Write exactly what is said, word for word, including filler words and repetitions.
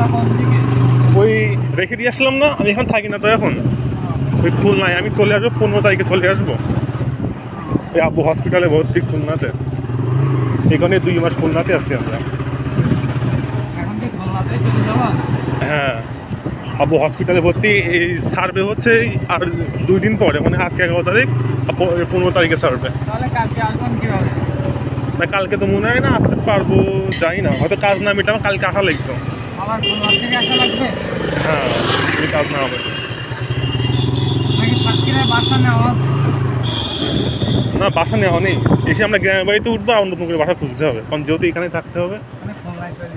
ওই রেখে দিয়ে আসলাম না, আমি এখন থাকি না তো এখন, ওই খুলনায় আমি চলে আসবো, পনেরো তারিখে চলে আসবো। ওই আব্বু হসপিটালে ভর্তি খুলনাতে, এখানে দুই মাস খুলনাতে আছি আমরা। হ্যাঁ, আব্বু হসপিটালে ভর্তি, এই সার্ভে হচ্ছে আর দুই দিন পরে, মানে আজকে এগারো তারিখ, পনেরো তারিখে সার্ভে। না কালকে তো মনে হয় না আসতে পারবো, যাই না, হয়তো কাজ না মিটাবো, কালকে আসা লাগতো। হ্যাঁ, কাজ না হবে না, বাসা নেওয়া নেই, এসে আমরা গ্রামের বাড়িতে উঠবো আর নতুন করে বাসা খুঁজতে হবে, কারণ যেহেতু এখানে থাকতে হবে।